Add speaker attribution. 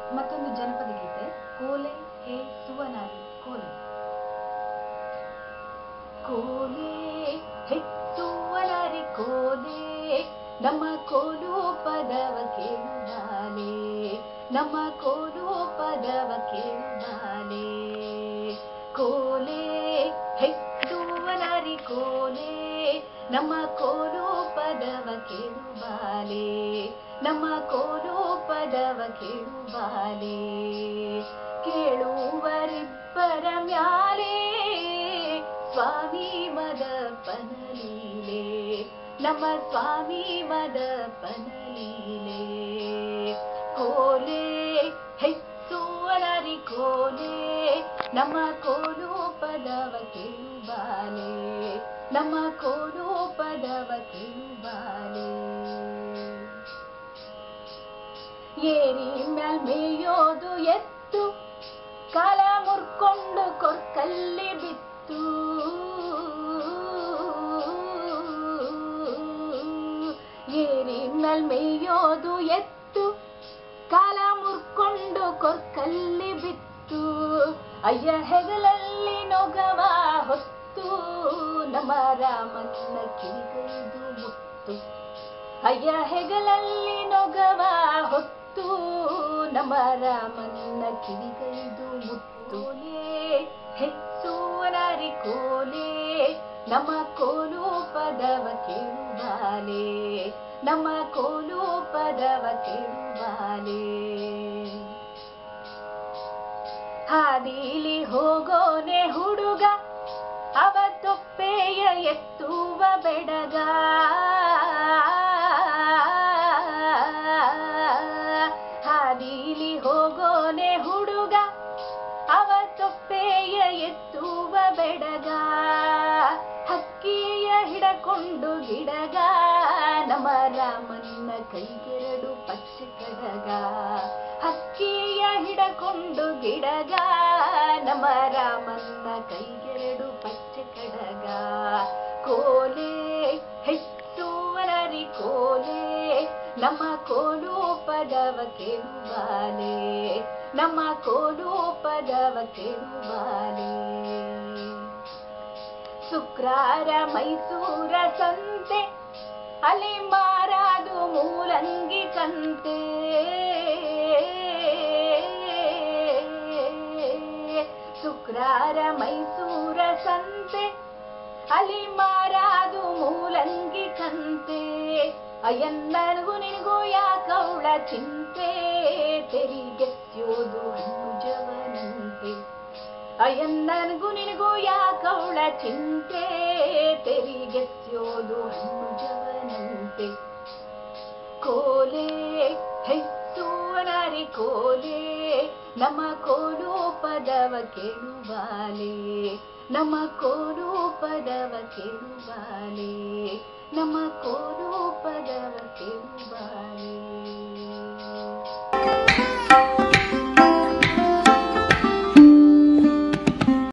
Speaker 1: ಮತ್ತೊಂದು ಜನಪದ ಗೀತೆ ಕೋಲೆ ಹೇ ಸುವನಾರಿ ಕೋಲೆ. ಕೋಲೆ ಹೇ ಸುವನಾರಿ ಕೋಲೆ, ನಮ್ಮ ಕೋಲು ಪದವ ಕೇಳುವಾಲೆ, ನಮ್ಮ ಕೋಲು ಪದವ ಕೇಳುವಾಲೆ. ಕೋಲೆ ಹೇ ಸುವನಾರಿ ಕೋಲೆ, ನಮ್ಮ ಕೋಲು ಪದವ ಕೇಳುವಾಲೆ, ನಮ್ಮ ಕೋಲು ಪದವ ಕೇಳುವಾಲೆ. ಕೇಳುವರಿಬ್ಬರ ಮ್ಯಾಲೆ ಸ್ವಾಮಿ ಮದಪ್ಪನ ಲೀಲೆ, ನಮ್ಮ ಸ್ವಾಮಿ ಮದಪ್ಪನ ಲೀಲೆ. ಕೋಲೆ ಹೇ ಸುವನಾರಿ ಕೋಲೆ, ನಮ್ಮ ಕೋಲು ಪದವ ಕೇಳುವಾಲೆ, ನಮ್ಮ ಕೋಲು ಪದವ ಕೇಳುವಾಲೆ. ಏರಿ ಮ್ಯಾಲ್ ಮೇಯೋದು ಎತ್ತು, ಕಾಲ ಮುರ್ಕೊಂಡು ಕೊರ್ಕಲ್ಲಿ ಬಿತ್ತು. ಏರಿ ಮ್ಯಾಲ್ ಮೇಯೋದು ಎತ್ತು, ಕಾಲ ಮುರ್ಕೊಂಡು ಕೊರ್ಕಲ್ಲಿ ಬಿತ್ತು. ಅಯ್ಯ ಹೆಗಲಲ್ಲಿ ನೊಗವ ಹೊತ್ತು, ನಮ್ಮ ರಾಮನ ಕಿವಿಗೈದು ಮುತ್ತು. ಅಯ್ಯ ಹೆಗಲಲ್ಲಿ ನೊಗವ ಹೊತ್ತು, ನಮ್ಮ ರಾಮನ ಕಿವಿಗೈದು ಮುತ್ತು. ಹೇ ಸುವನಾರಿ ಕೋಲೆ, ನಮ್ಮ ಕೋಲು ಪದವ ಕೇಳುವಾಲೆ, ನಮ್ಮ ಕೋಲು ಪದವ ಕೇಳುವಾಲೆ. ಹಾದಿಲಿ ಹೋಗೋನೆ ಹುಡುಗ, ಅವ ತೊಪ್ಪೆಯ ಎತ್ತುವ ಬೆಡಗ. ಹಾದಿಲಿ ಹೋಗೋನೆ ಹುಡುಗ, ಅವ ತೊಪ್ಪೆಯ ಎತ್ತುವ ಬೆಡಗ. ಹಕ್ಕಿಯ ಹಿಡಕೊಂಡು ಗಿಡಗ, ನಮ್ಮ ರಾಮನ ಕೈಗೆರಡು ಪಚ್ಚೆ ಕಡಗ. ಹಕ್ಕಿಯ ಹಿಡಕೊಂಡು ಗಿಡಗ, ನಮ್ಮ ರಾಮನ ಕೈಗೆರಡು ಪಚ್ಚೆ ಕಡಗ. ಕೋಲೆ ಹೇ ಸುವನಾರಿ ಕೋಲೆ, ನಮ್ಮ ಕೋಲು ಪದವ ಕೇಳುವಾಲೆ, ನಮ್ಮ ಕೋಲು ಪದವ ಕೇಳುವಾಲೆ. ಶುಕ್ರಾರ ಮೈಸೂರ ಸಂತೆ, ಅಲ್ಲಿ ಮಾರಾದು ಮೂಲಂಗಿ ಕಂತೆ. ಶುಕ್ರಾರ ಮೈಸೂರ ಸಂತೆ, ಅಲ್ಲಿ ಮಾರಾದು ಮೂಲಂಗಿ ಕಂತೆ. ಅಯ್ಯನ್ನನಿಗೂ ನಿನಗೂ ಯಾಕವಳ ಚಿಂತೆ, ತೆರಿಗೆಸ್ಯೋದು ಹಣ್ಣು ಜವನಂತೆ. ಅಯ್ಯನ್ನನಿಗೂ ನಿನಗೂ ಯಾಕವಳ ಚಿಂತೆ, ತೆರಿಗೆಸ್ಯೋದು ಹಣ್ಣು ಜವನಂತೆ. ಕೋಲೆ ಹೇ ಸುವನಾರಿ ಕೋಲೆ, ನಮ್ಮ ಕೋಲು ಪದವ ಕೇಳುವಾಲೆ, ನಮ್ಮ ಕೋಲು ಪದವ ಕೇಳುವಾಲೆ, ನಮ್ಮ ಕೋಲು ಪದವ ಕೇಳುವಾಲೆ.